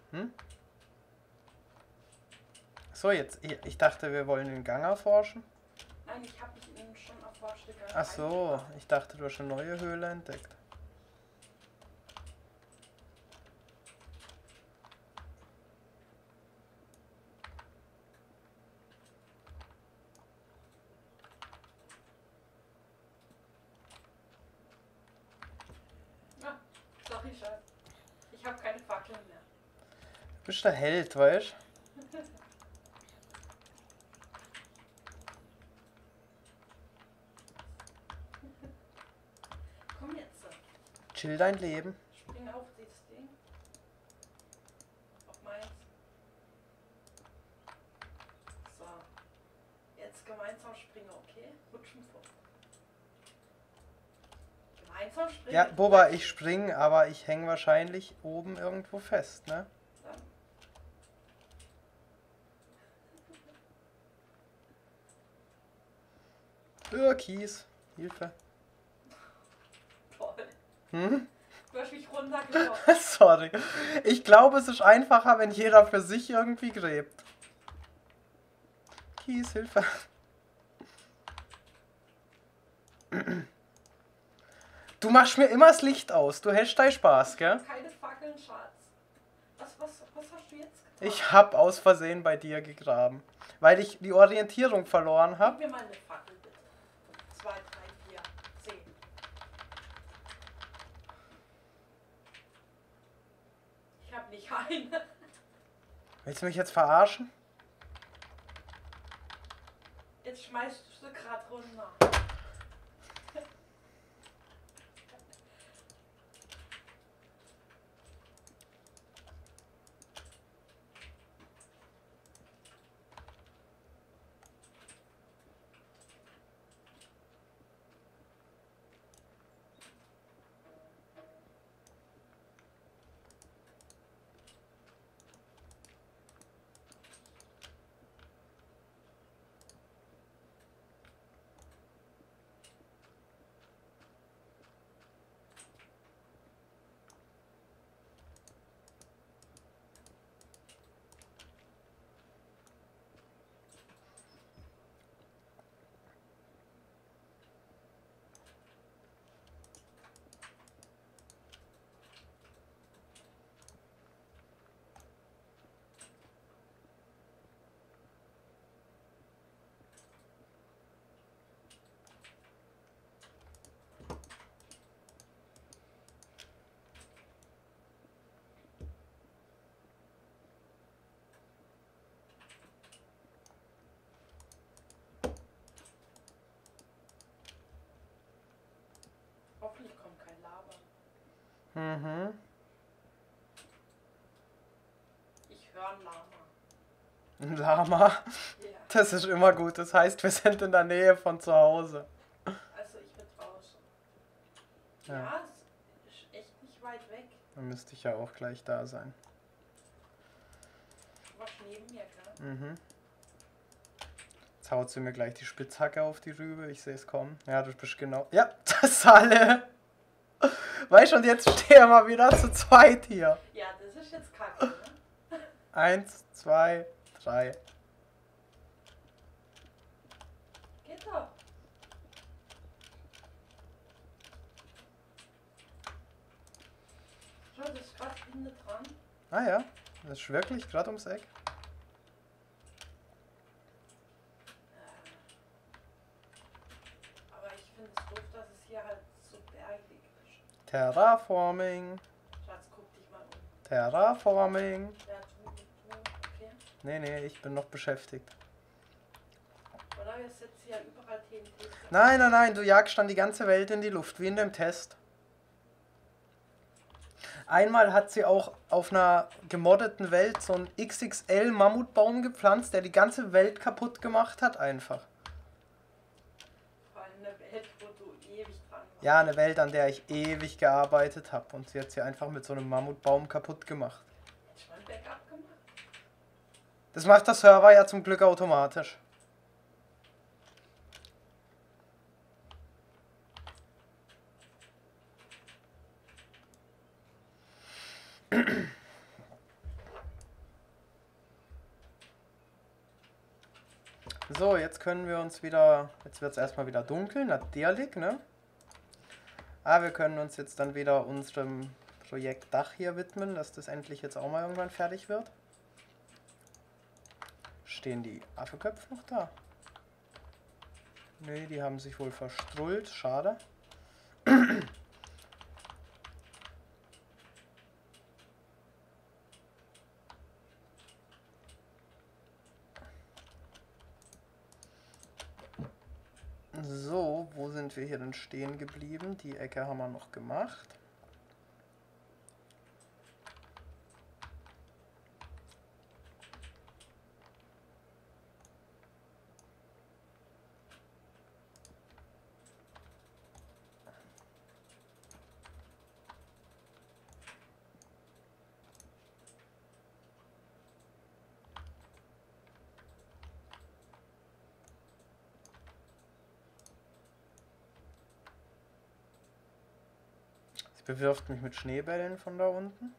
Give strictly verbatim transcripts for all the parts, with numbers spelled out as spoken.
Hm? So, jetzt. Ich dachte, wir wollen den Gang erforschen. Nein, ich habe ihn schon erforscht. Ach so, ich dachte, du hast eine neue Höhle entdeckt. Ah, sorry, Schatz. Ich habe keine Fackeln mehr. Du bist der Held, weißt du? Komm jetzt. Chill dein Leben. Spring auf dieses Ding. Auf meins. So. Jetzt gemeinsam springen, okay? Rutschen vor. Gemeinsam springen. Ja, Boba, ich spring, aber ich hänge wahrscheinlich oben irgendwo fest, ne? Dann. Kies. Hilfe. Toll. Hm? Du hast mich runtergeworfen. Sorry. Ich glaube, es ist einfacher, wenn jeder für sich irgendwie gräbt. Kies, Hilfe. Du machst mir immer das Licht aus. Du hast deinen Spaß, gell? Keine Fackeln, Schatz. Was, was, was hast du jetzt getan? Ich hab aus Versehen bei dir gegraben. Weil ich die Orientierung verloren Gib habe. mir mal eine Fackel, bitte. Zwei, drei, vier, zehn. Ich hab nicht eine. Willst du mich jetzt verarschen? Jetzt schmeißt du sie gerade runter. Hoffentlich kommt kein Lava. Mhm. Ich höre ein Lama. Ein Lama. Ja. Das ist immer gut. Das heißt, wir sind in der Nähe von zu Hause. Also ich bin draußen. Ja. Ja, es ist echt nicht weit weg. Dann müsste ich ja auch gleich da sein. Du warst neben mir, gell? Mhm. Jetzt haut sie mir gleich die Spitzhacke auf die Rübe. Ich sehe es kommen. Ja, du bist genau... Ja, das ist alle. Weißt du, und jetzt stehen wir wieder zu zweit hier. Ja, das ist jetzt kacke, ne? Eins, zwei, drei. Geht doch. Schau, das ist gerade hinten dran. Ah ja, das ist wirklich gerade ums Eck. Aber ich finde es doof, dass es hier halt so bergig ist. Terraforming. Schatz, guck dich mal um. Terraforming. Ja, du, du, okay. Nee, nee, ich bin noch beschäftigt. Oder wir setzen hier überall T N T. Nein, nein, nein, du jagst dann die ganze Welt in die Luft, wie in dem Test. Einmal hat sie auch auf einer gemoddeten Welt so einen X X L-Mammutbaum gepflanzt, der die ganze Welt kaputt gemacht hat, einfach. Vor allem eine Welt, wo du ewig dran warst. Ja, eine Welt, an der ich ewig gearbeitet habe und sie hat sie einfach mit so einem Mammutbaum kaputt gemacht. Hätte ich mal ein Backup gemacht? Das macht der Server ja zum Glück automatisch. So, jetzt können wir uns wieder, jetzt wird es erstmal wieder dunkel, natürlich, ne? Aber wir können uns jetzt dann wieder unserem Projekt Dach hier widmen, dass das endlich jetzt auch mal irgendwann fertig wird. Stehen die Affenköpfe noch da? Ne, die haben sich wohl verstrullt, schade. So, wo sind wir hier denn stehen geblieben? Die Ecke haben wir noch gemacht. Bewirft mich mit Schneebällen von da unten.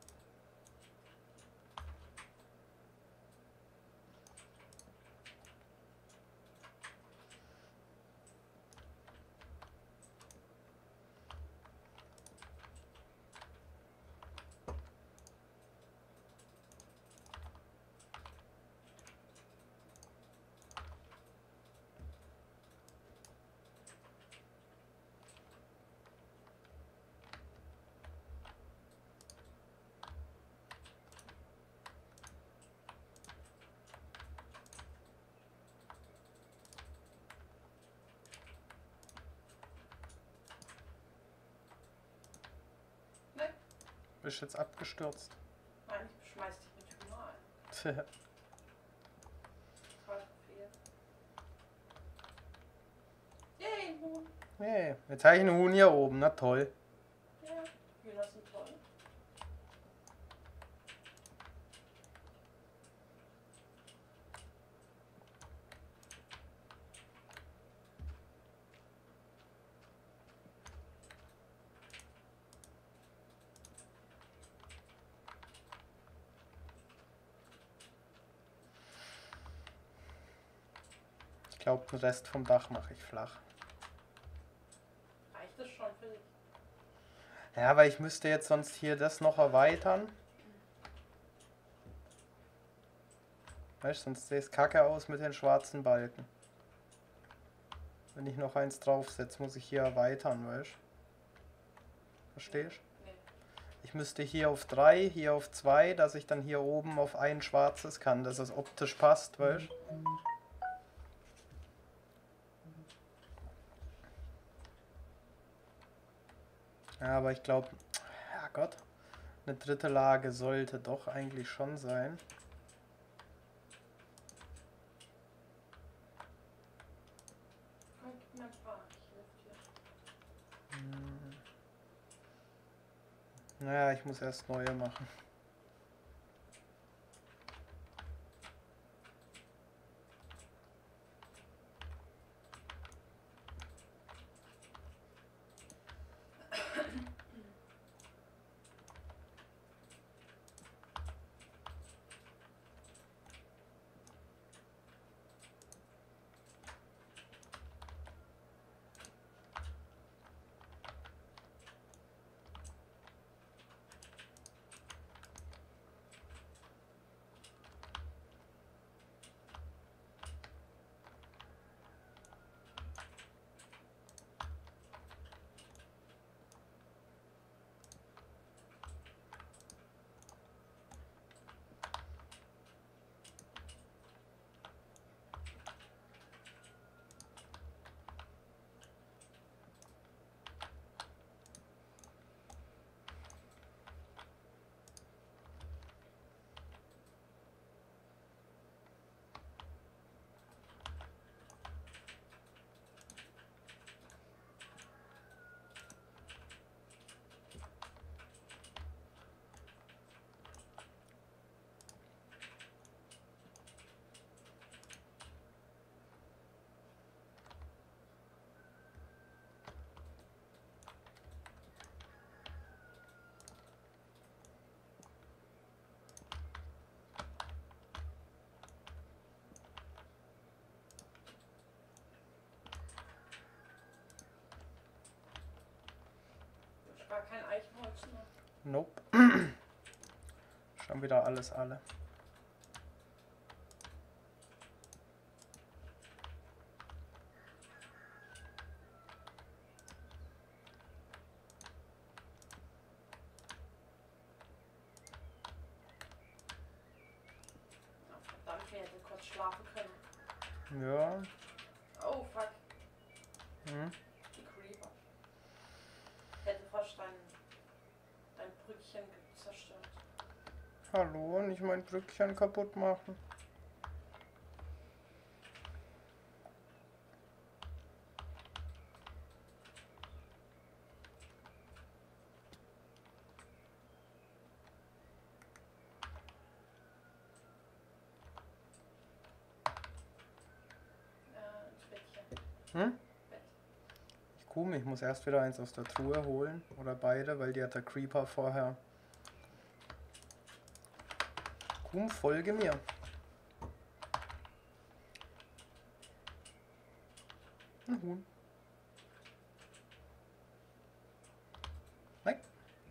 Bist jetzt abgestürzt. Nein, ich schmeiß dich mit Hühner ein. Voll viel. Yay, ein Huhn. Hey, jetzt habe ich einen Huhn hier oben, na toll. Ja, Hühner sind toll. Ich glaube, den Rest vom Dach mache ich flach. Reicht das schon für dich? Ja, weil ich müsste jetzt sonst hier das noch erweitern. Weißt du, sonst sieht es kacke aus mit den schwarzen Balken. Wenn ich noch eins draufsetze, muss ich hier erweitern, weißt du? Verstehst du? Nee. Ich müsste hier auf drei, hier auf zwei, dass ich dann hier oben auf ein schwarzes kann, dass es optisch passt, weißt du? Ja, aber ich glaube, ja Gott, eine dritte Lage sollte doch eigentlich schon sein. Komm, gib mir ein paar. Ich helfe dir. Hm. Naja, ich muss erst neue machen. gar kein Eichenholz mehr. Nope. Schon wieder alles alle. Ja, verdammt, ich hätte kurz schlafen können. Ja. Oh, fuck. Hm. Die Creeper. Hätte fast dein, dein Brückchen zerstört. Hallo, nicht mein Brückchen kaputt machen. Äh, ins Bettchen. Hm? Bett. Ich komme, ich muss erst wieder eins aus der Truhe holen. Oder beide, weil die hat der Creeper vorher. Kum, folge mir. Ein Huhn. Nein.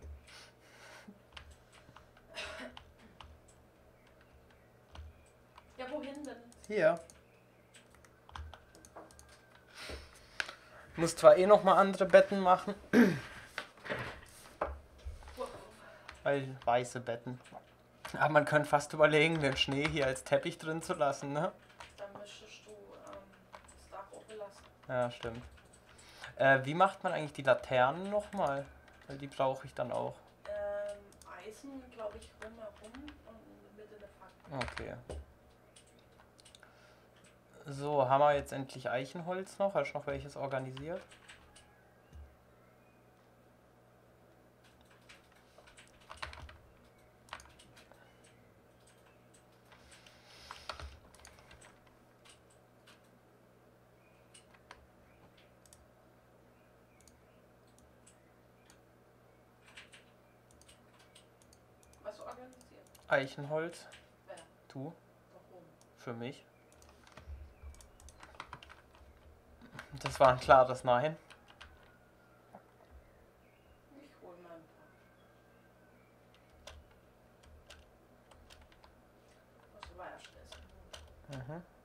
Ja, wohin denn? Hier. Ich muss zwar eh noch mal andere Betten machen. Weil weiße Betten. Aber man könnte fast überlegen, den Schnee hier als Teppich drin zu lassen, ne? Dann müsstest du ähm, das Dach offen lassen. Ja, stimmt. Äh, wie macht man eigentlich die Laternen nochmal? Weil die brauche ich dann auch. Ähm, Eisen, glaube ich, rumherum und mit in der Fackel. Okay. So, haben wir jetzt endlich Eichenholz noch? Hast du noch welches organisiert? Was organisiert? Eichenholz? Wer? Du? Warum? Für mich? Das war ein klares Nein. Ich hol mal ein paar. Was war erst essen? Mhm.